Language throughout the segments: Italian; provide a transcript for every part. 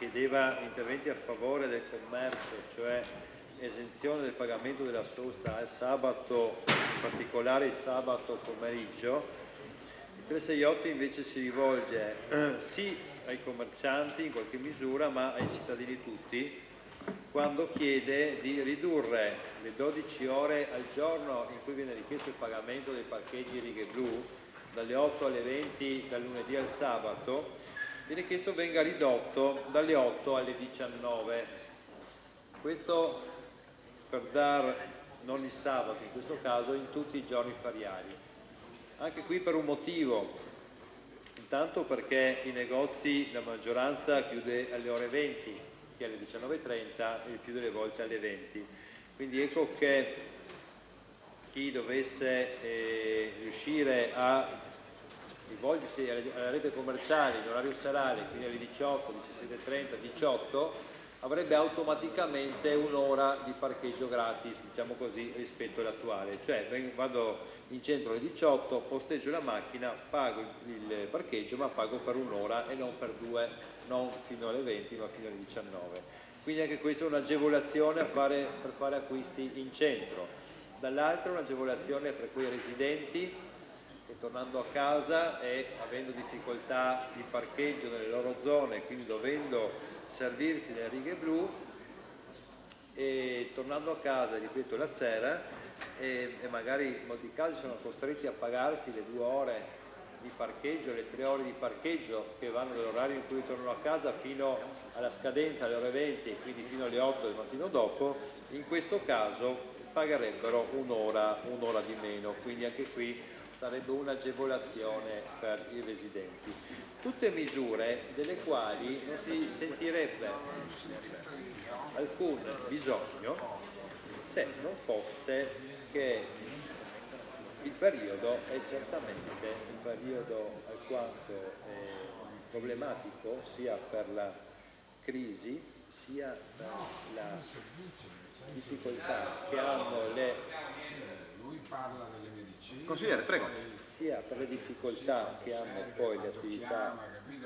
chiedeva interventi a favore del commercio, cioè esenzione del pagamento della sosta al sabato, in particolare il sabato pomeriggio. Il 368 invece si rivolge sì ai commercianti in qualche misura, ma ai cittadini tutti, quando chiede di ridurre le 12 ore al giorno in cui viene richiesto il pagamento dei parcheggi righe blu, dalle 8 alle 20, dal lunedì al sabato, viene chiesto venga ridotto dalle 8 alle 19. Questo per dar, non il sabato in questo caso, in tutti i giorni feriali. Anche qui per un motivo, intanto perché i negozi, la maggioranza chiude alle ore 20, che alle 19:30 e il più delle volte alle 20. Quindi ecco che chi dovesse riuscire a rivolgersi alla rete commerciale in orario serale, quindi alle 18, 17:30, 18, avrebbe automaticamente un'ora di parcheggio gratis, diciamo così, rispetto all'attuale. Cioè vado in centro alle 18, posteggio la macchina, pago il parcheggio, ma pago per un'ora e non per due, non fino alle 20 ma fino alle 19. Quindi anche questa è un'agevolazione per fare acquisti in centro. Dall'altro un'agevolazione per quei residenti che tornando a casa e avendo difficoltà di parcheggio nelle loro zone, quindi dovendo servirsi delle righe blu, e tornando a casa, ripeto, la sera, e magari in molti casi sono costretti a pagarsi le 2 ore di parcheggio, le 3 ore di parcheggio che vanno dall'orario in cui tornano a casa fino alla scadenza alle ore 20 e quindi fino alle 8 del mattino dopo, in questo caso pagherebbero un'ora di meno, quindi anche qui sarebbe un'agevolazione per i residenti. Tutte misure delle quali non si sentirebbe alcun bisogno se non fosse che il periodo è certamente un periodo alquanto problematico sia per la crisi sia per la difficoltà che hanno le... Lui parla delle medicine. Consigliere, prego. Sia per le difficoltà che hanno poi le attività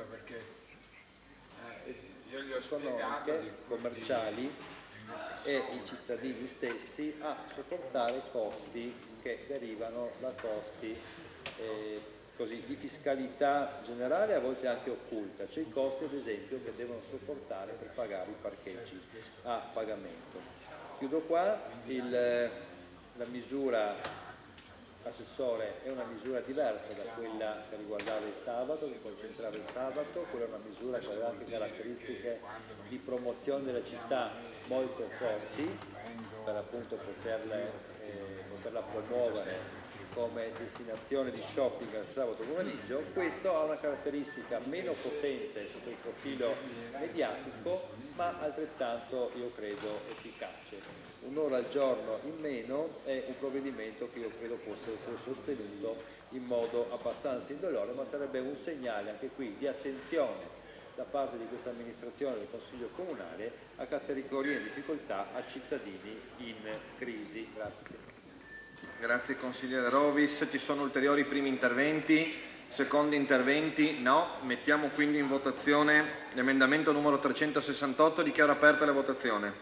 economiche, commerciali e i cittadini stessi a sopportare costi che derivano da costi così, di fiscalità generale, a volte anche occulta, cioè i costi ad esempio che devono sopportare per pagare i parcheggi a pagamento. Chiudo qua, la misura Assessore è una misura diversa da quella che riguardava il sabato, che concentrava il sabato, quella è una misura che aveva anche caratteristiche di promozione della città molto forti per appunto poterla promuovere come destinazione di shopping al sabato pomeriggio. Questo ha una caratteristica meno potente sotto il profilo mediatico, ma altrettanto, io credo, efficace. Un'ora al giorno in meno è un provvedimento che io credo possa essere sostenuto in modo abbastanza indolore, ma sarebbe un segnale anche qui di attenzione da parte di questa amministrazione del Consiglio Comunale a categorie in difficoltà, a cittadini in crisi. Grazie. Grazie consigliere Rovis. Ci sono ulteriori primi interventi? Secondi interventi? No. Mettiamo quindi in votazione l'emendamento numero 368. Dichiaro aperta la votazione.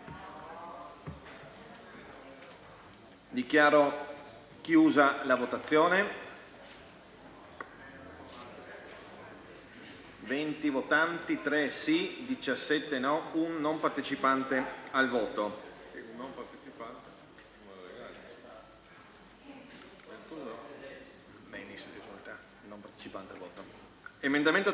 Dichiaro chiusa la votazione. 20 votanti, 3 sì, 17 no, 1 non partecipante al voto. Un non partecipante, in modo legale. 21. Benissimo, risulta non partecipante al voto. Emendamento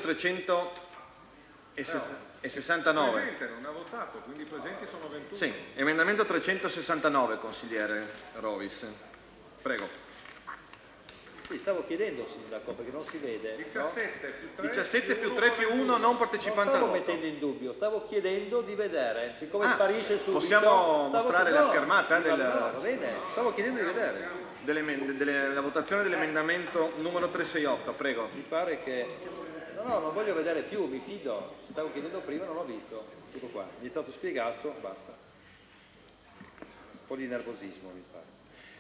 369. Non ha votato, quindi i presenti sono 21. Sì, emendamento 369, consigliere Rovis. Prego. Sì, stavo chiedendo, sindaco, perché non si vede. 17 più 3, 17 più 3 più 1 non partecipante al stavo voto. mettendo in dubbio, stavo chiedendo di vedere, siccome sparisce subito. Possiamo mostrare la schermata va bene, stavo chiedendo di vedere. La votazione dell'emendamento numero 368, prego. Mi pare che... No, non voglio vedere più, mi fido. Stavo chiedendo prima, non ho visto. Tutto qua, mi è stato spiegato, basta. Un po' di nervosismo, mi pare.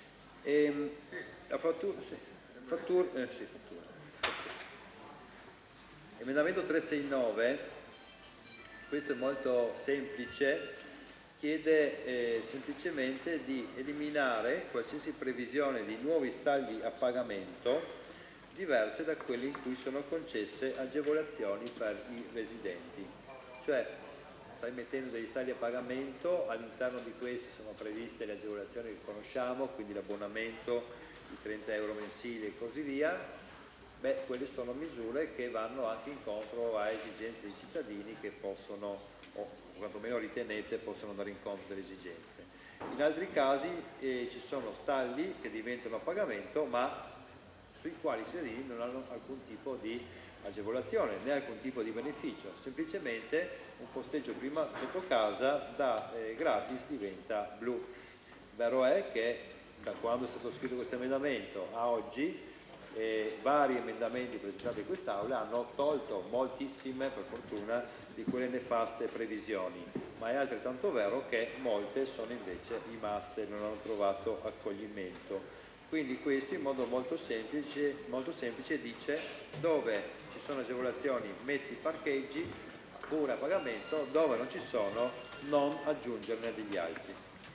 La fattura... Sì. Fattura. Emendamento 369 questo è molto semplice, chiede semplicemente di eliminare qualsiasi previsione di nuovi stalli a pagamento diverse da quelle in cui sono concesse agevolazioni per i residenti. Cioè stai mettendo degli stalli a pagamento, all'interno di questi sono previste le agevolazioni che conosciamo, quindi l'abbonamento, i 30 euro mensili e così via. Beh, quelle sono misure che vanno anche incontro a esigenze dei cittadini che possono, o quantomeno ritenete, possono andare incontro delle esigenze. In altri casi ci sono stalli che diventano a pagamento, ma sui quali i cittadini non hanno alcun tipo di agevolazione né alcun tipo di beneficio, semplicemente un posteggio prima sotto casa da gratis diventa blu. Vero è che da quando è stato scritto questo emendamento a oggi vari emendamenti presentati in quest'Aula hanno tolto moltissime, per fortuna, di quelle nefaste previsioni, ma è altrettanto vero che molte sono invece rimaste e non hanno trovato accoglimento. Quindi questo in modo molto semplice dice: dove ci sono agevolazioni metti parcheggi pure a pagamento, dove non ci sono non aggiungerne degli altri.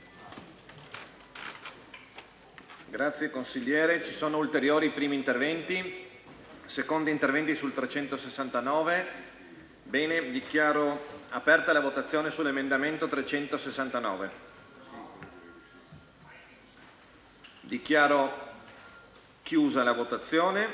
Grazie consigliere. Ci sono ulteriori primi interventi? Secondi interventi sul 369? Bene, dichiaro aperta la votazione sull'emendamento 369. Dichiaro chiusa la votazione.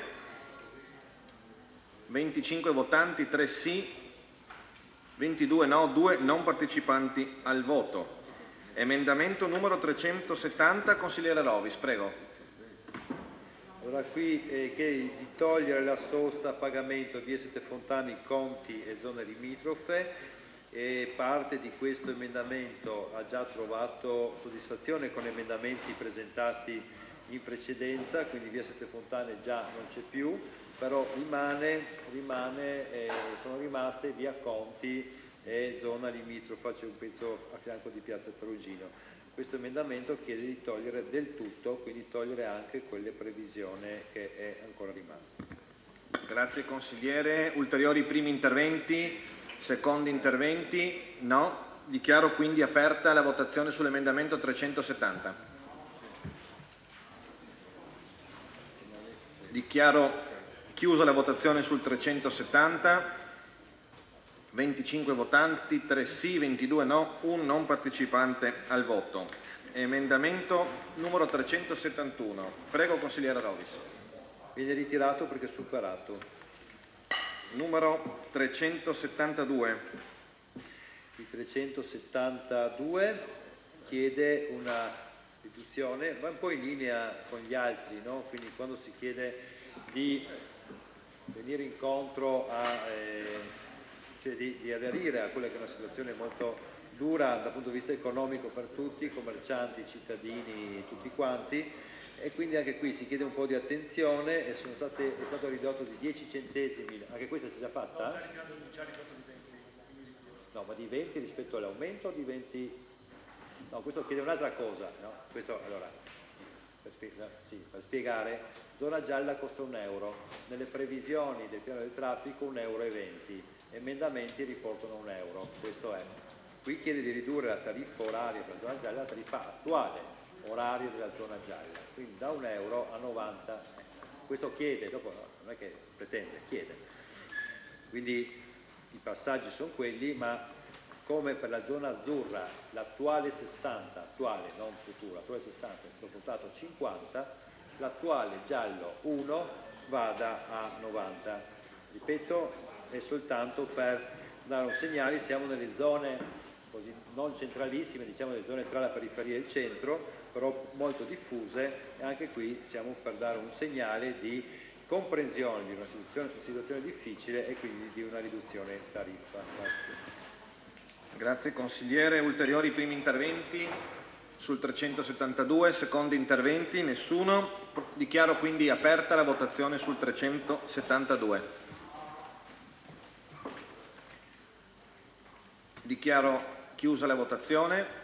25 votanti, 3 sì, 22 no, 2 non partecipanti al voto. Emendamento numero 370, consigliere Rovis, prego. Allora qui chiede di togliere la sosta a pagamento via Sette Fontane, Conti e zone limitrofe. E parte di questo emendamento ha già trovato soddisfazione con emendamenti presentati in precedenza, quindi via Sette Fontane già non c'è più, però sono rimaste via Conti e zona limitrofa, c'è un pezzo a fianco di piazza Perugino. Questo emendamento chiede di togliere del tutto, quindi togliere anche quelle previsione che è ancora rimasta. Grazie consigliere. Ulteriori primi interventi? Secondi interventi? No. Dichiaro quindi aperta la votazione sull'emendamento 370. Dichiaro chiusa la votazione sul 370. 25 votanti, 3 sì, 22 no, 1 non partecipante al voto. Emendamento numero 371. Prego consigliere Rovis. Viene ritirato perché è superato. Numero 372. Il 372 chiede una riduzione, va un po' in linea con gli altri, no? Quindi quando si chiede di venire incontro a, cioè di aderire a quella che è una situazione molto dura dal punto di vista economico per tutti, commercianti, cittadini, tutti quanti, e quindi anche qui si chiede un po' di attenzione e è stato ridotto di 10 centesimi, anche questa si è già fatta? No, ma di 20 rispetto all'aumento o di 20? No, questo chiede un'altra cosa, no? Questo allora, per spiegare, zona gialla costa €1, nelle previsioni del piano del traffico €1,20, emendamenti riportano €1, questo è. Qui chiede di ridurre la tariffa oraria per la zona gialla, la tariffa attuale oraria della zona gialla, quindi da €1 a 90. Questo chiede, dopo non è che pretende, chiede. Quindi i passaggi sono quelli, ma come per la zona azzurra l'attuale 60, attuale non futuro, l'attuale 60 è stato votato a 50, l'attuale giallo 1 vada a 90. Ripeto, è soltanto per dare un segnale, siamo nelle zone così non centralissime, diciamo nelle zone tra la periferia e il centro, però molto diffuse, e anche qui siamo per dare un segnale di comprensione di una situazione difficile e quindi di una riduzione tariffa. Grazie. Grazie consigliere. Ulteriori primi interventi sul 372, secondi interventi? Nessuno. Dichiaro quindi aperta la votazione sul 372. Dichiaro chiusa la votazione.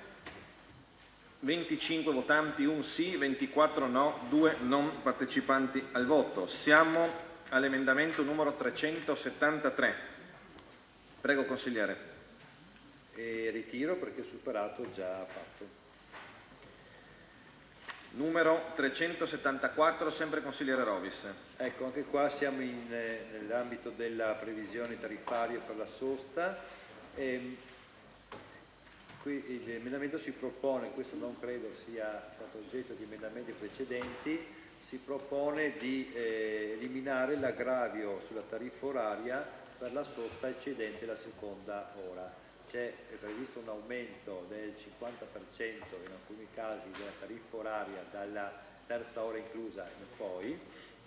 25 votanti, 1 sì, 24 no, 2 non partecipanti al voto. Siamo all'emendamento numero 373. Prego consigliere. e ritiro perché superato già fatto. Numero 374, sempre consigliere Rovis. Ecco, anche qua siamo nell'ambito della previsione tariffaria per la sosta. Qui l'emendamento si propone, questo non credo sia stato oggetto di emendamenti precedenti, si propone di eliminare l'aggravio sulla tariffa oraria per la sosta eccedente la seconda ora. È previsto un aumento del 50% in alcuni casi della tariffa oraria dalla terza ora inclusa in poi.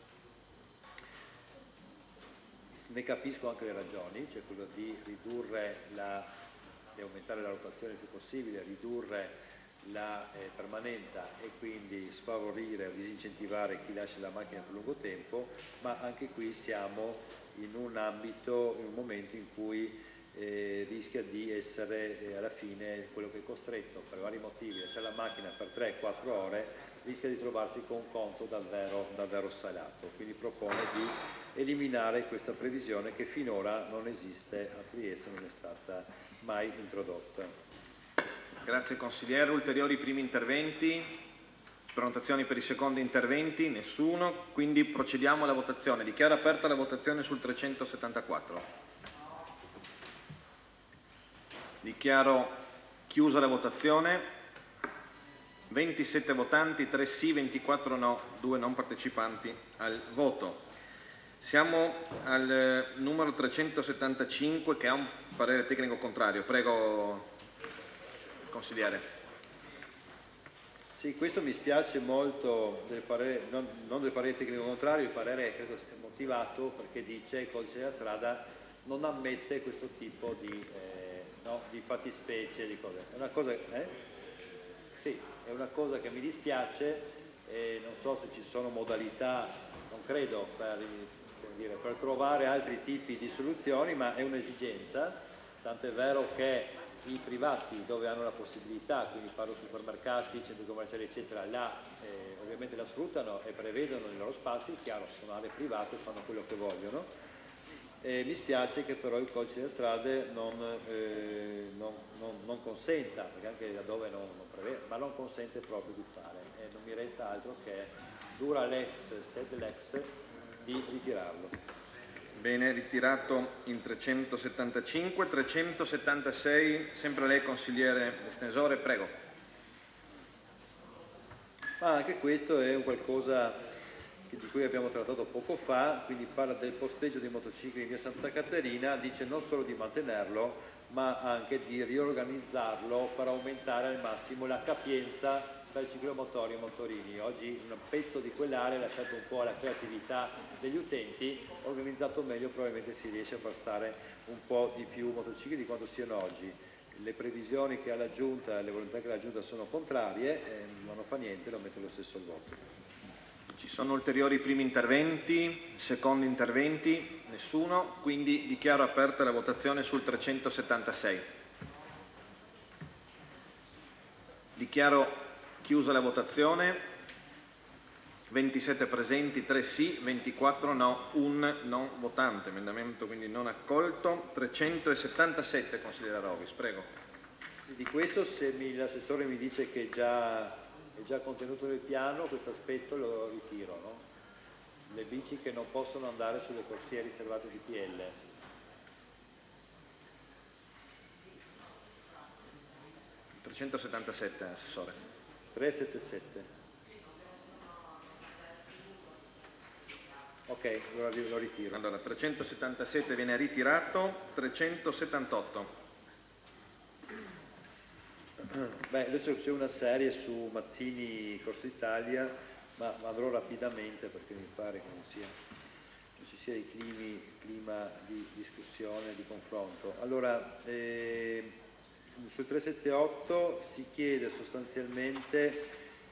Ne capisco anche le ragioni, cioè quello di ridurre di aumentare la rotazione il più possibile, ridurre la permanenza e quindi sfavorire o disincentivare chi lascia la macchina per lungo tempo, ma anche qui siamo in un momento in cui rischia di essere alla fine quello che è costretto per vari motivi a lasciare la macchina per 3-4 ore, rischia di trovarsi con un conto davvero salato. Quindi propone di eliminare questa previsione che finora non esiste a Trieste, non è stata mai introdotta. Grazie consigliere. Ulteriori primi interventi? Prenotazioni per i secondi interventi? Nessuno. Quindi procediamo alla votazione. Dichiaro aperta la votazione sul 374. Dichiaro chiusa la votazione. 27 votanti, 3 sì, 24 no, 2 non partecipanti al voto. Siamo al numero 375 che ha un parere tecnico contrario. Prego, consigliere. Sì, questo mi spiace molto del parere, non del parere tecnico contrario, il parere credo sia motivato perché dice che il codice della strada non ammette questo tipo di fattispecie, di cose. È una cosa, sì, è una cosa che mi dispiace, non so se ci sono modalità, non credo, per trovare altri tipi di soluzioni, ma è un'esigenza, tant'è vero che i privati dove hanno la possibilità, quindi parlo supermercati, centri commerciali eccetera, ovviamente la sfruttano e prevedono i loro spazi, chiaro, sono aree private, fanno quello che vogliono. Mi spiace che però il codice delle strade non consenta, perché anche laddove non prevede, ma non consente proprio di fare, e non mi resta altro che dura lex sed lex di ritirarlo. Bene, ritirato in 375, 376, sempre lei consigliere estensore, prego. Ma anche questo è un qualcosa di cui abbiamo trattato poco fa, quindi parla del posteggio dei motocicli in via Santa Caterina, dice non solo di mantenerlo, ma anche di riorganizzarlo per aumentare al massimo la capienza per ciclomotori e motorini. Oggi un pezzo di quell'area lasciato un po' alla creatività degli utenti, organizzato meglio probabilmente si riesce a far stare un po' di più motocicli di quanto siano oggi. Le previsioni che ha la Giunta, le volontà che ha la Giunta sono contrarie, non fa niente, lo metto lo stesso al voto. Ci sono ulteriori primi interventi, secondi interventi? Nessuno, quindi dichiaro aperta la votazione sul 376. Dichiaro chiusa la votazione. 27 presenti, 3 sì, 24 no, 1 non votante. Emendamento quindi non accolto. 377, consigliere Rovis, prego. Di questo, se l'assessore mi dice che è già contenuto nel piano, questo aspetto lo ritiro, no? Le bici che non possono andare sulle corsie riservate di PL. Il 377, assessore. 377. Ok, lo ritiro. Allora, 377 viene ritirato, 378. Beh, adesso c'è una serie su Mazzini Corso Italia, ma andrò rapidamente perché mi pare che non ci sia il clima di discussione, di confronto. Allora, sul 378 si chiede sostanzialmente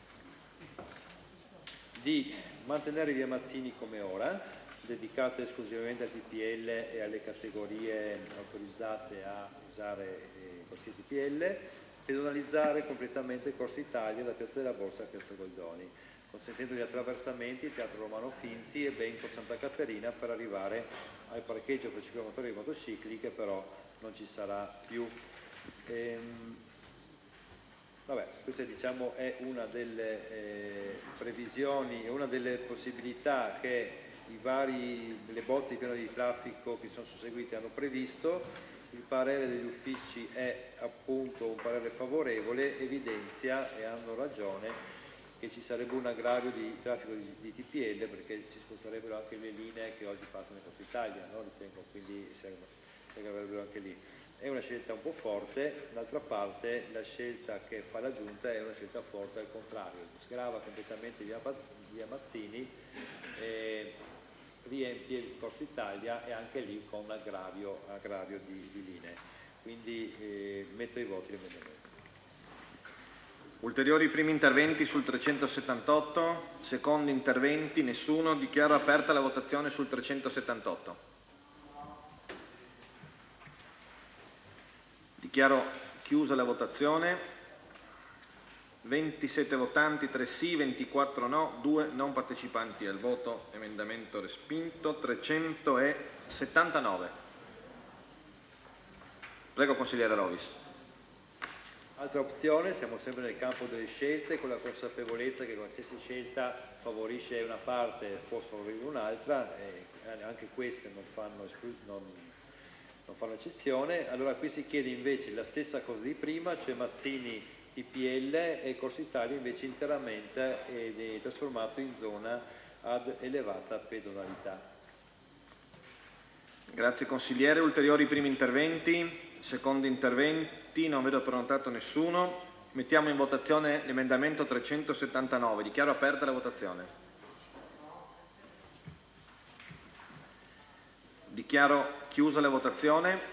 di mantenere via Mazzini come ora, dedicata esclusivamente al TPL e alle categorie autorizzate a usare corsie TPL, pedonalizzare completamente Corso Italia da Piazza della Borsa a Piazza Goldoni, consentendo gli attraversamenti Teatro Romano Finzi e Benco Santa Caterina per arrivare al parcheggio per ciclomotori e motocicli, che però non ci sarà più. Vabbè, questa diciamo è una delle previsioni, una delle possibilità che le bozze di piano di traffico che sono susseguite hanno previsto. Il parere degli uffici è appunto un parere favorevole, evidenzia, e hanno ragione, che ci sarebbe un aggravio di traffico di TPL perché si sposterebbero anche le linee che oggi passano in Corso Italia, no? Ritengo, quindi si aggraverebbero anche lì. È una scelta un po' forte, d'altra parte la scelta che fa la Giunta è una scelta forte al contrario, sgrava completamente via Mazzini, riempie il Corso Italia e anche lì con un aggravio di linee. Quindi metto ai voti l'emendamento. Ulteriori primi interventi sul 378, secondi interventi, nessuno. Dichiaro aperta la votazione sul 378. Dichiaro chiusa la votazione. 27 votanti, 3 sì, 24 no, 2 non partecipanti al voto. Emendamento respinto. 379. Prego, consigliere Rovis. Altra opzione, siamo sempre nel campo delle scelte, con la consapevolezza che qualsiasi scelta favorisce una parte può favorire un'altra, e anche queste non fanno eccezione. Allora qui si chiede invece la stessa cosa di prima, cioè Mazzini TPL e Corso Italia invece interamente trasformato in zona ad elevata pedonalità. Grazie consigliere. Ulteriori primi interventi, secondi interventi, non vedo prenotato nessuno. Mettiamo in votazione l'emendamento 379. Dichiaro aperta la votazione. Dichiaro chiusa la votazione.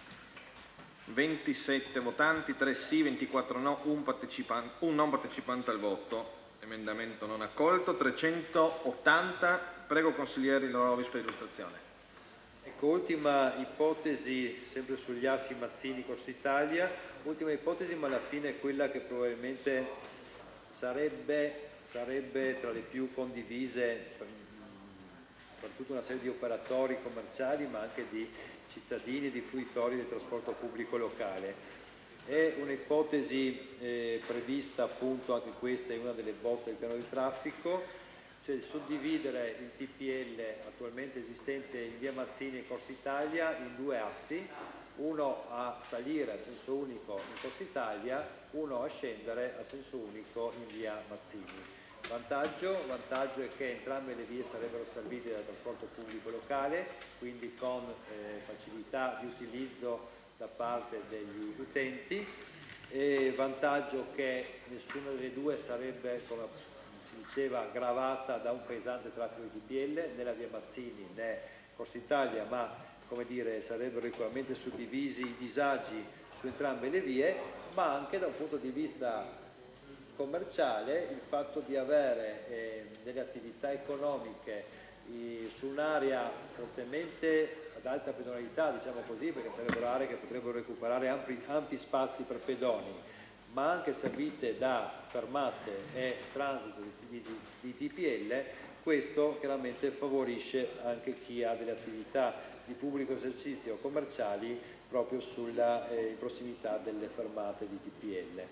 27 votanti, 3 sì, 24 no, un non partecipante al voto. Emendamento non accolto. 380. Prego consigliere Rovis per illustrazione. Ecco, ultima ipotesi, sempre sugli assi Mazzini Corso Italia, ultima ipotesi, ma alla fine è quella che probabilmente sarebbe tra le più condivise per tutta una serie di operatori commerciali, ma anche di cittadini e di fruitori del trasporto pubblico locale. È un'ipotesi prevista appunto, anche questa è una delle bozze del piano di traffico, cioè suddividere il TPL attualmente esistente in via Mazzini e Corso Italia in due assi, uno a salire a senso unico in Corso Italia, uno a scendere a senso unico in via Mazzini. Vantaggio è che entrambe le vie sarebbero servite dal trasporto pubblico locale, quindi con facilità di utilizzo da parte degli utenti, e vantaggio che nessuna delle due sarebbe, come si diceva, gravata da un pesante traffico di TPL, né la via Mazzini né Corso Italia, ma come dire, sarebbero equamente suddivisi i disagi su entrambe le vie, ma anche da un punto di vista commerciale il fatto di avere delle attività economiche su un'area fortemente ad alta pedonalità, diciamo così, perché sarebbero aree che potrebbero recuperare ampi spazi per pedoni, ma anche servite da fermate e transito di TPL, questo chiaramente favorisce anche chi ha delle attività di pubblico esercizio commerciali proprio in prossimità delle fermate di TPL.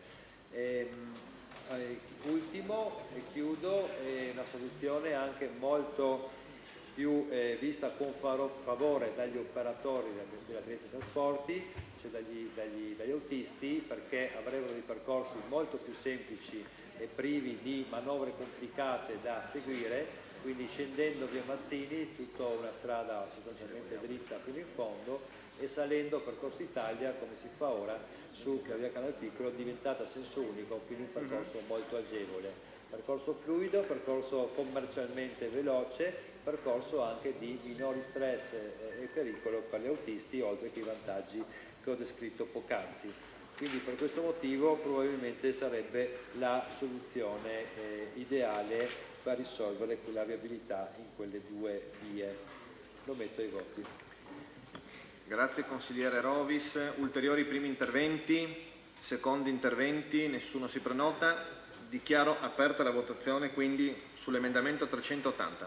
Ultimo, e chiudo, è una soluzione anche molto più vista con favore dagli operatori della Trieste Trasporti, cioè dagli autisti, perché avrebbero dei percorsi molto più semplici e privi di manovre complicate da seguire, quindi scendendo via Mazzini tutta una strada sostanzialmente dritta fino in fondo, e salendo per Corso Italia come si fa ora su via Canal Piccolo, diventata a senso unico, quindi un percorso molto agevole, percorso fluido, percorso commercialmente veloce, percorso anche di minori stress e pericolo per gli autisti, oltre che i vantaggi che ho descritto poc'anzi. Quindi per questo motivo probabilmente sarebbe la soluzione ideale per risolvere la viabilità in quelle due vie. Lo metto ai voti. Grazie consigliere Rovis. Ulteriori primi interventi, secondi interventi, nessuno si prenota. Dichiaro aperta la votazione quindi sull'emendamento 380.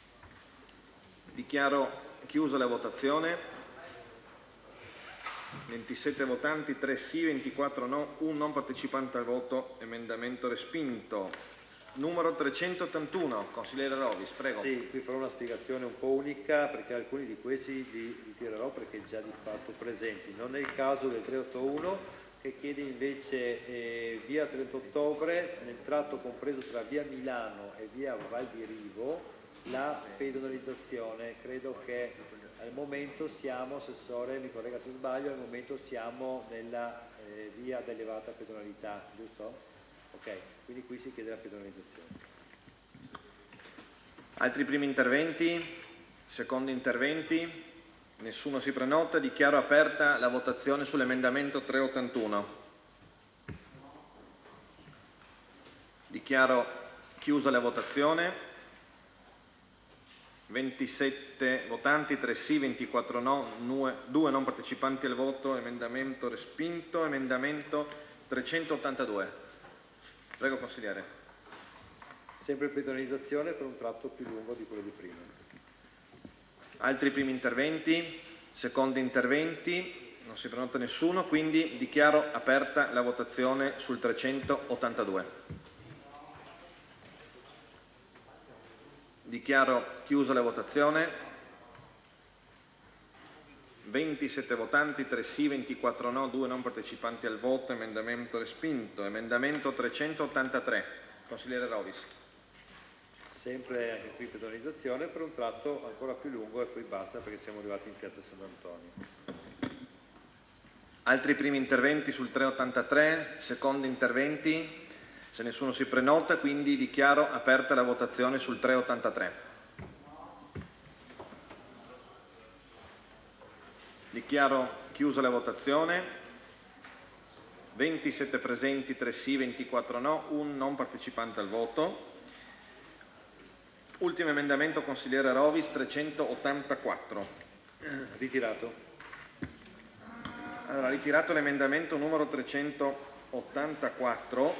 Dichiaro chiusa la votazione. 27 votanti, 3 sì, 24 no, un non partecipante al voto, emendamento respinto. Numero 381, consigliere Rovis, prego. Sì, qui farò una spiegazione un po' unica perché alcuni di questi li ritirerò perché già di fatto presenti. Non è il caso del 381 che chiede invece via 30 ottobre, nel tratto compreso tra via Milano e via Val di Rivo, la pedonalizzazione. Credo che al momento siamo, Assessore, mi corregga se sbaglio, al momento siamo nella via ad elevata pedonalità, giusto? Ok, quindi qui si chiede la pedonalizzazione. Altri primi interventi? Secondi interventi? Nessuno si prenota, dichiaro aperta la votazione sull'emendamento 381. Dichiaro chiusa la votazione. 27 votanti, 3 sì, 24 no, 2 non partecipanti al voto, emendamento respinto. Emendamento 382. Prego, consigliere. Sempre pedonalizzazione per un tratto più lungo di quello di prima. Altri primi interventi? Secondi interventi? Non si prenota nessuno, quindi dichiaro aperta la votazione sul 382. Dichiaro chiusa la votazione. 27 votanti, 3 sì, 24 no, 2 non partecipanti al voto, emendamento respinto. Emendamento 383, consigliere Rovis. Sempre anche qui pedonalizzazione per un tratto ancora più lungo e poi basta perché siamo arrivati in piazza Sant'Antonio. Altri primi interventi sul 383, secondi interventi? Se nessuno si prenota, quindi dichiaro aperta la votazione sul 383. Dichiaro chiusa la votazione. 27 presenti, 3 sì, 24 no, un non partecipante al voto. Ultimo emendamento, consigliere Rovis, 384. Ritirato. Allora, ritirato l'emendamento numero 384.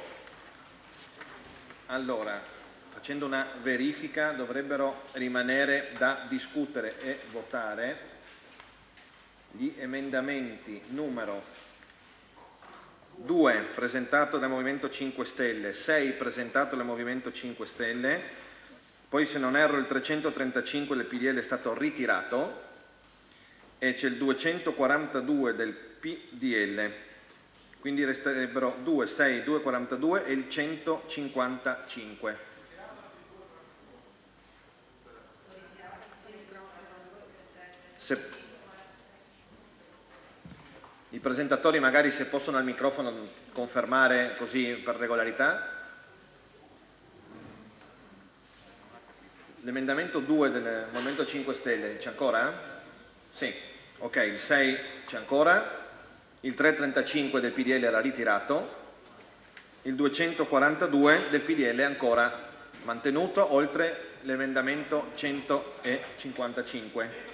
Allora, facendo una verifica, dovrebbero rimanere da discutere e votare gli emendamenti numero 2 presentato dal Movimento 5 Stelle, 6 presentato dal Movimento 5 Stelle, poi se non erro il 335 del PDL è stato ritirato e c'è il 242 del PDL, quindi resterebbero 2, 6, 242 e il 155. I presentatori magari se possono al microfono confermare così per regolarità. L'emendamento 2 del Movimento 5 Stelle c'è ancora? Sì, ok, il 6 c'è ancora, il 335 del PDL era ritirato, il 242 del PDL è ancora mantenuto, oltre l'emendamento 155.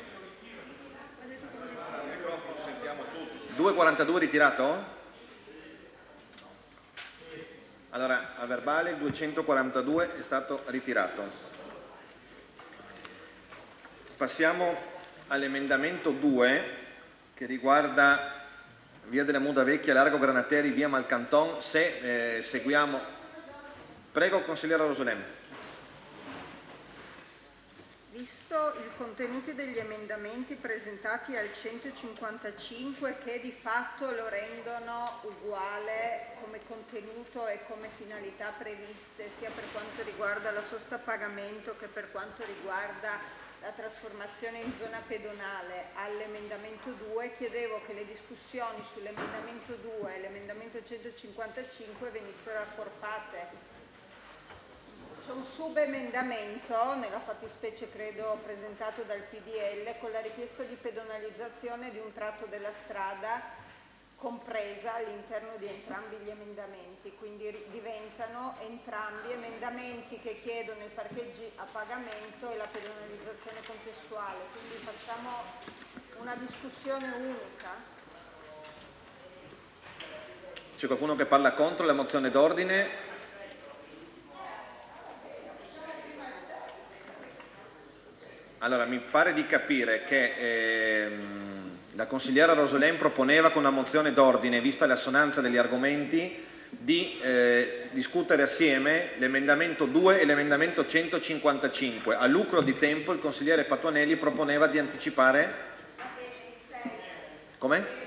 242 ritirato? Allora, a verbale il 242 è stato ritirato. Passiamo all'emendamento 2 che riguarda via della Muda Vecchia, Largo Granateri, via Malcanton. Se seguiamo... Prego, consigliere Rosolem. Visto i contenuti degli emendamenti presentati al 155 che di fatto lo rendono uguale come contenuto e come finalità previste sia per quanto riguarda la sosta a pagamento che per quanto riguarda la trasformazione in zona pedonale all'emendamento 2, chiedevo che le discussioni sull'emendamento 2 e l'emendamento 155 venissero accorpate. C'è un subemendamento, nella fattispecie credo presentato dal PDL, con la richiesta di pedonalizzazione di un tratto della strada compresa all'interno di entrambi gli emendamenti, quindi diventano entrambi emendamenti che chiedono i parcheggi a pagamento e la pedonalizzazione contestuale, quindi facciamo una discussione unica. C'è qualcuno che parla contro la mozione d'ordine? Allora, mi pare di capire che La consigliera Rosolén proponeva con una mozione d'ordine, vista l'assonanza degli argomenti, di discutere assieme l'emendamento 2 e l'emendamento 155. A lucro di tempo il consigliere Patuanelli proponeva di anticipare... Come?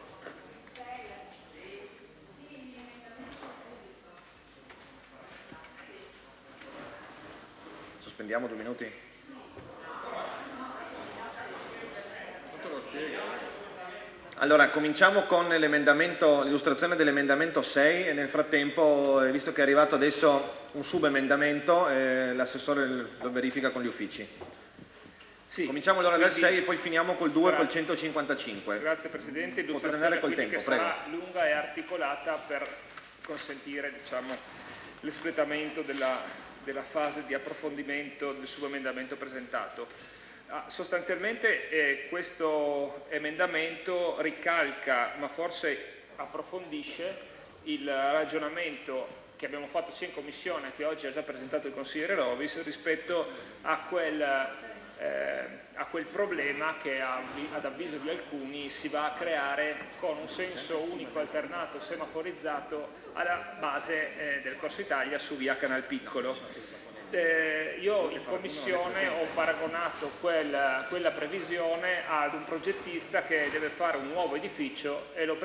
Sospendiamo 2 minuti? Allora, cominciamo con l'illustrazione dell'emendamento 6 e nel frattempo, visto che è arrivato adesso un subemendamento, l'assessore lo verifica con gli uffici. Sì, cominciamo allora dal 6 e poi finiamo col 2 e col 155. Grazie Presidente, potete andare col tempo, che prego. Sarà lunga e articolata per consentire, diciamo, l'espletamento della fase di approfondimento del subemendamento presentato. Sostanzialmente questo emendamento ricalca, ma forse approfondisce, il ragionamento che abbiamo fatto sia in Commissione che oggi ha già presentato il consigliere Rovis rispetto a quel problema che ad avviso di alcuni si va a creare con un senso unico alternato semaforizzato alla base del Corso Italia su via Canalpiccolo. Io in Commissione ho paragonato quella previsione ad un progettista che deve fare un nuovo edificio e lo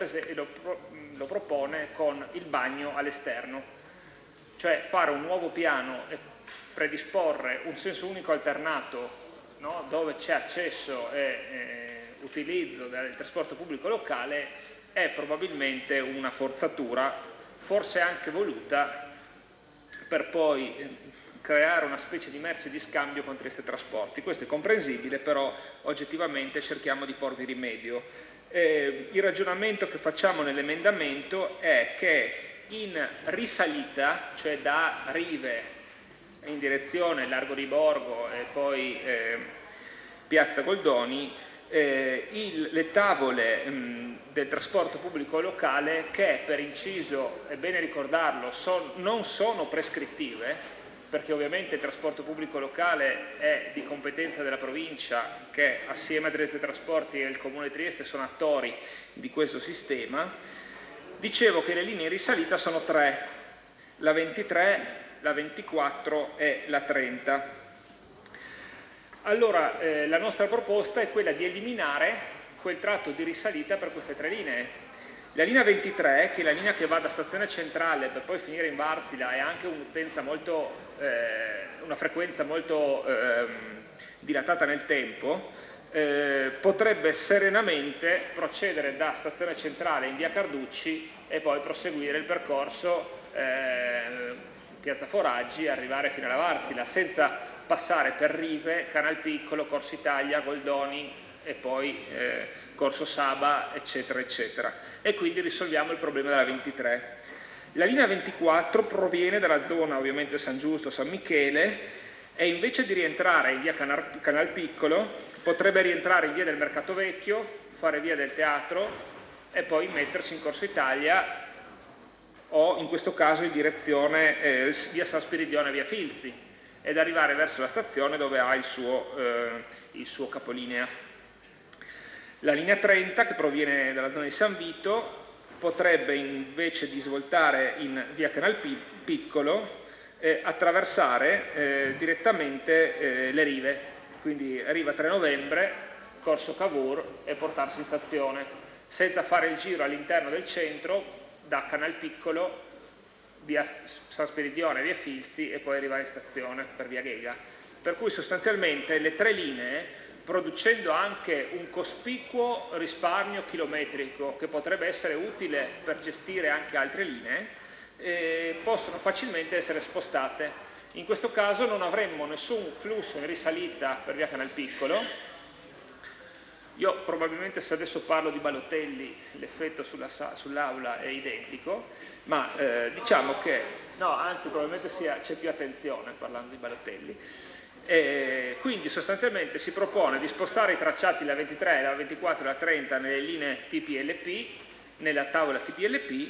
propone con il bagno all'esterno, cioè fare un nuovo piano e predisporre un senso unico alternato, no, dove c'è accesso e utilizzo del trasporto pubblico locale è probabilmente una forzatura, forse anche voluta, per poi creare una specie di merce di scambio con Trieste Trasporti. Questo è comprensibile, però oggettivamente cerchiamo di porvi rimedio. Il ragionamento che facciamo nell'emendamento è che in risalita, cioè da Rive in direzione Largo di Borgo e poi Piazza Goldoni, le tavole del trasporto pubblico locale, che per inciso, è bene ricordarlo, non sono prescrittive, perché ovviamente il trasporto pubblico locale è di competenza della provincia, che assieme a Trieste Trasporti e il Comune di Trieste sono attori di questo sistema. Dicevo che le linee in risalita sono 3, la 23, la 24 e la 30. Allora, la nostra proposta è quella di eliminare quel tratto di risalita per queste 3 linee. La linea 23, che è la linea che va da Stazione Centrale per poi finire in Varsila, e anche una frequenza molto dilatata nel tempo, potrebbe serenamente procedere da Stazione Centrale in via Carducci e poi proseguire il percorso Piazza Foraggi e arrivare fino alla Varsila, senza passare per Rive, Canalpiccolo, Corso Italia, Goldoni e poi Corso Saba, eccetera, eccetera. E quindi risolviamo il problema della 23. La linea 24 proviene dalla zona ovviamente San Giusto, San Michele, e invece di rientrare in via Canalpiccolo potrebbe rientrare in via del Mercato Vecchio, fare via del Teatro e poi mettersi in Corso Italia, o in questo caso in direzione via San Spiridione e via Filzi, ed arrivare verso la stazione dove ha il suo capolinea. La linea 30, che proviene dalla zona di San Vito, potrebbe invece di svoltare in via Canalpiccolo attraversare direttamente le rive, quindi Riva 3 Novembre, Corso Cavour, e portarsi in stazione, senza fare il giro all'interno del centro da Canalpiccolo, via San Spiridione, via Filzi, e poi arrivare in stazione per via Ghega. Per cui sostanzialmente le 3 linee, producendo anche un cospicuo risparmio chilometrico che potrebbe essere utile per gestire anche altre linee, possono facilmente essere spostate. In questo caso non avremmo nessun flusso in risalita per via Canalpiccolo. Io probabilmente, se adesso parlo di Balotelli, l'effetto sull'aula è identico, ma diciamo che, no, anzi probabilmente c'è più attenzione parlando di Balotelli. Quindi sostanzialmente si propone di spostare i tracciati la 23, la 24 e la 30 nelle linee TPLP, nella tavola TPLP,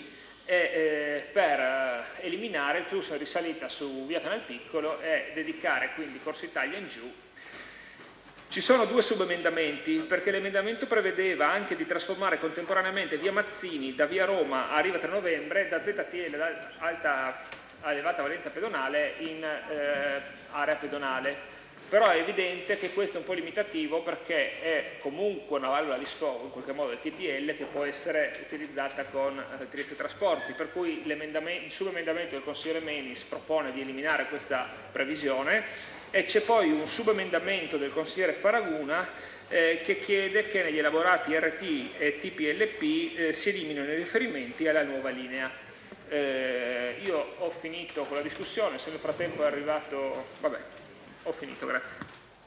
per eliminare il flusso in risalita su via Canalpiccolo e dedicare quindi Corso Italia in giù. Ci sono due subemendamenti, perché l'emendamento prevedeva anche di trasformare contemporaneamente via Mazzini da via Roma a Riva 3 Novembre da ZTL, da alta a elevata valenza pedonale, in area pedonale. Però è evidente che questo è un po' limitativo, perché è comunque una valvola di sfogo, in qualche modo del TPL, che può essere utilizzata con Trieste Trasporti, per cui il subemendamento del consigliere Menis propone di eliminare questa previsione, e c'è poi un subemendamento del consigliere Faraguna che chiede che negli elaborati RT e TPLP si eliminino i riferimenti alla nuova linea. Io ho finito con la discussione, se nel frattempo è arrivato... Vabbè, ho finito, grazie.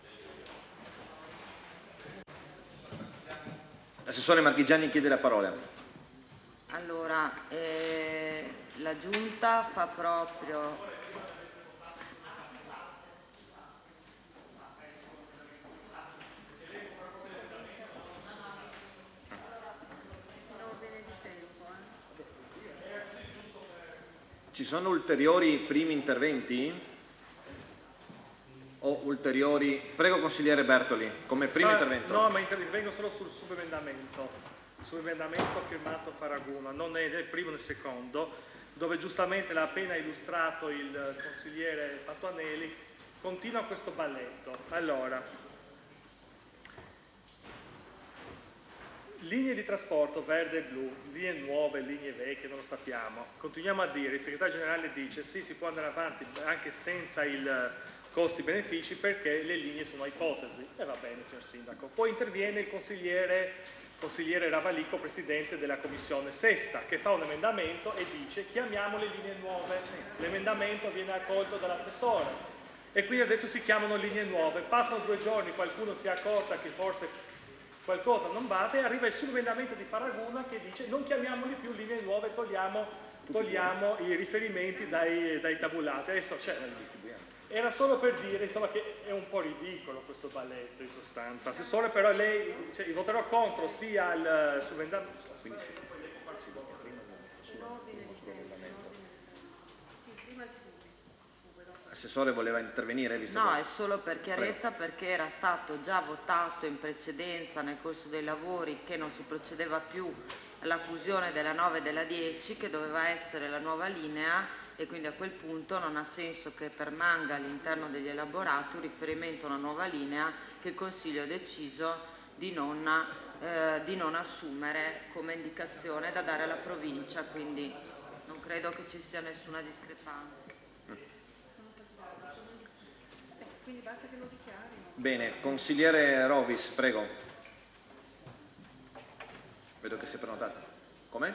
L'assessore Marchigiani chiede la parola. Allora, la Giunta fa proprio... Ci sono ulteriori primi interventi? O ulteriori... Prego consigliere Bertoli, come primo intervento. No, ma intervengo solo sul subemendamento. Subemendamento firmato Faraguna, non è né il primo né il secondo, dove giustamente l'ha appena illustrato il consigliere Patuanelli, continua questo balletto. Allora, linee di trasporto verde e blu, linee nuove, linee vecchie, non lo sappiamo. Continuiamo a dire, il segretario generale dice sì, si può andare avanti anche senza il costi-benefici perché le linee sono ipotesi. E va bene, signor Sindaco. Poi interviene il consigliere Ravalico, presidente della commissione sesta, che fa un emendamento e dice chiamiamo le linee nuove. L'emendamento viene accolto dall'assessore e quindi adesso si chiamano linee nuove. Passano 2 giorni, qualcuno si è accorta che forse qualcosa non va e arriva il subemendamento di Faraguna che dice non chiamiamoli più linee nuove, togliamo i riferimenti dai tabulati. Adesso era solo per dire insomma, che è un po' ridicolo questo balletto in sostanza. Assessore, però lei voterò contro sia il subemendamento. L'assessore voleva intervenire? Visto No, che... è solo per chiarezza. Prego. Perché era stato già votato in precedenza nel corso dei lavori che non si procedeva più alla fusione della 9 e della 10, che doveva essere la nuova linea, e quindi a quel punto non ha senso che permanga all'interno degli elaborati un riferimento a una nuova linea che il Consiglio ha deciso di non assumere come indicazione da dare alla provincia, quindi non credo che ci sia nessuna discrepanza. Quindi basta che lo dichiarino. Bene, consigliere Rovis, prego. Vedo che si è prenotato. Com'è?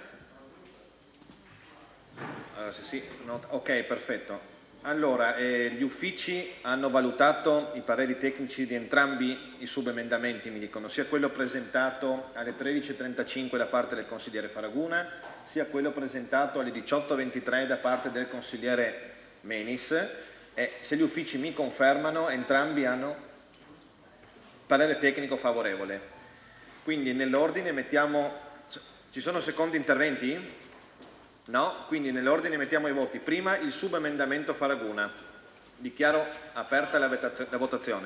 Allora, sì, ok, perfetto. Allora, gli uffici hanno valutato i pareri tecnici di entrambi i subemendamenti, mi dicono, sia quello presentato alle 13.35 da parte del consigliere Faraguna, sia quello presentato alle 18.23 da parte del consigliere Menis. E se gli uffici mi confermano, entrambi hanno parere tecnico favorevole. Quindi nell'ordine mettiamo... Ci sono secondi interventi? No? Quindi nell'ordine mettiamo i voti. Prima il subemendamento Faraguna. Dichiaro aperta la votazione.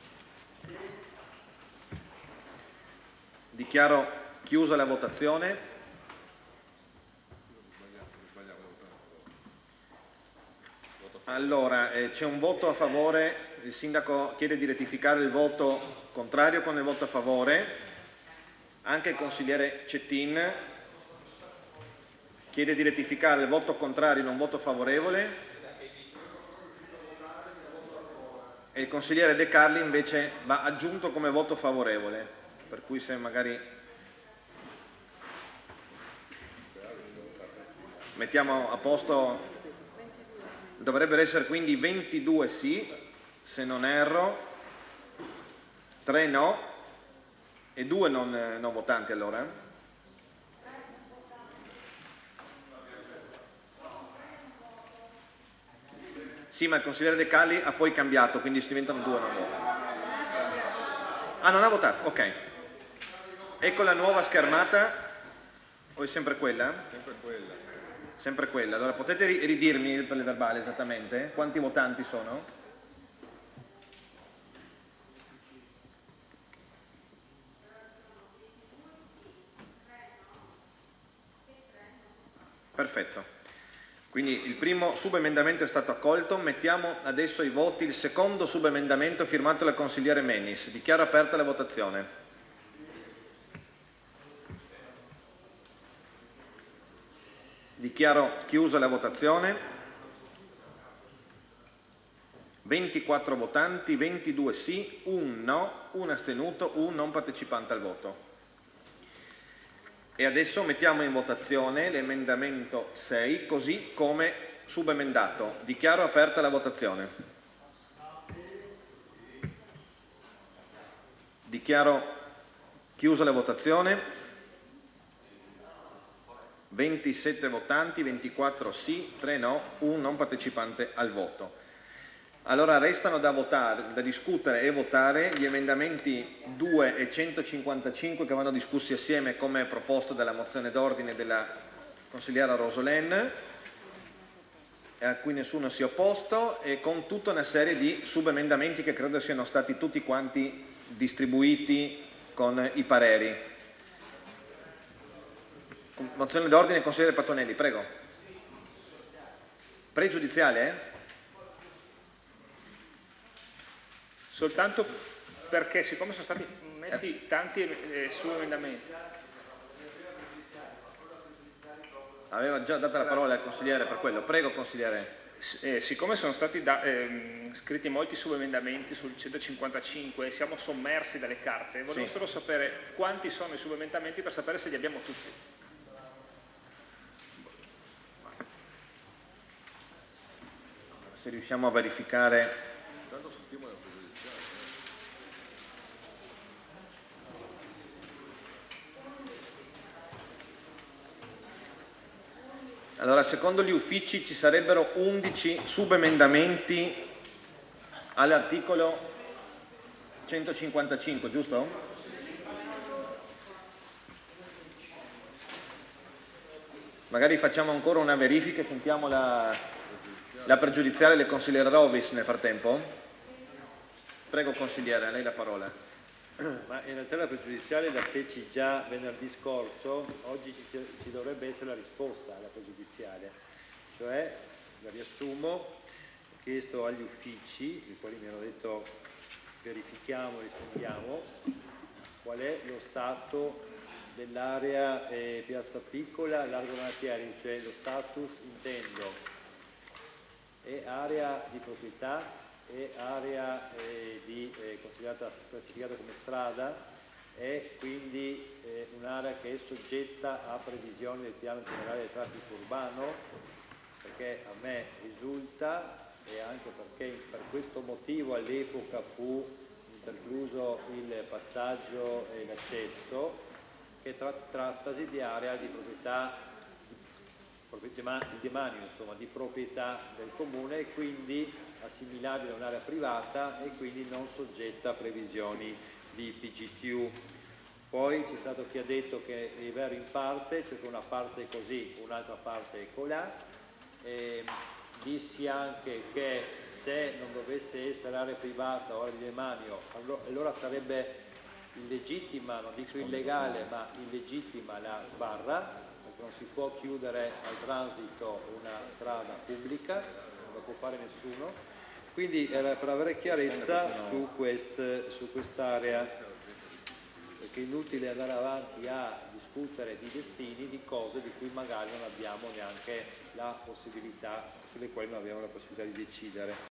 Dichiaro chiusa la votazione. Allora, c'è un voto a favore, il sindaco chiede di rettificare il voto contrario con il voto a favore, anche il consigliere Cettin chiede di rettificare il voto contrario in un voto favorevole e il consigliere De Carli invece va aggiunto come voto favorevole, per cui se magari mettiamo a posto... Dovrebbero essere quindi 22 sì, se non erro, 3 no e 2 non votanti allora. Sì, ma il consigliere De Carli ha poi cambiato, quindi si diventano 2 non votanti. Ah, non ha votato, ok. Ecco la nuova schermata, o è sempre quella? Sempre quella. Sempre quella. Allora potete ridirmi per il verbale esattamente quanti votanti sono? Perfetto. Quindi il primo subemendamento è stato accolto, mettiamo adesso ai voti il secondo subemendamento firmato dal consigliere Menis. Dichiaro aperta la votazione. Dichiaro chiusa la votazione. 24 votanti, 22 sì, 1 no, 1 astenuto, 1 non partecipante al voto. E adesso mettiamo in votazione l'emendamento 6 così come subemendato. Dichiaro aperta la votazione. Dichiaro chiusa la votazione. 27 votanti, 24 sì, 3 no, 1 non partecipante al voto. Allora restano da votare, da discutere e votare gli emendamenti 2 e 155 che vanno discussi assieme come proposto dalla mozione d'ordine della consigliera Rosolén, a cui nessuno si è opposto, e con tutta una serie di subemendamenti che credo siano stati tutti quanti distribuiti con i pareri. Mozione d'ordine, consigliere Patuanelli, prego. Pregiudiziale? Soltanto perché, siccome sono stati messi tanti subemendamenti. Aveva già dato la parola al consigliere per quello. Prego, consigliere. Siccome sono stati scritti molti subemendamenti sul 155 e siamo sommersi dalle carte, volevo solo sapere quanti sono i subemendamenti per sapere se li abbiamo tutti. Se riusciamo a verificare. Allora, secondo gli uffici ci sarebbero 11 subemendamenti all'articolo 155, giusto? Magari facciamo ancora una verifica e sentiamo la pregiudiziale del consigliere Rovis nel frattempo. Prego consigliere, a lei la parola. Ma in realtà la pregiudiziale la feci già venerdì scorso, oggi ci dovrebbe essere la risposta alla pregiudiziale, cioè, la riassumo, ho chiesto agli uffici, i quali mi hanno detto verifichiamo, rispondiamo, qual è lo stato dell'area Piazza Piccola, Largo Donatieri, cioè lo status intendo, è area di proprietà, è area considerata classificata come strada, è quindi un'area che è soggetta a previsioni del piano generale del traffico urbano, perché a me risulta, e anche perché per questo motivo all'epoca fu intercluso il passaggio e l'accesso, che trattasi di area di proprietà di demanio, insomma, di proprietà del comune, e quindi assimilabile a un'area privata e quindi non soggetta a previsioni di PGTU. Poi c'è stato chi ha detto che è vero in parte, cioè che una parte è così, un'altra parte è colà. Dissi anche che se non dovesse essere area privata o area di demanio, allora sarebbe illegittima, non dico illegale, ma illegittima la sbarra, perché non si può chiudere al transito una strada pubblica, non lo può fare nessuno. Quindi per avere chiarezza su quest'area, perché è inutile andare avanti a discutere di destini, di cose di cui magari non abbiamo neanche la possibilità, sulle quali non abbiamo la possibilità di decidere.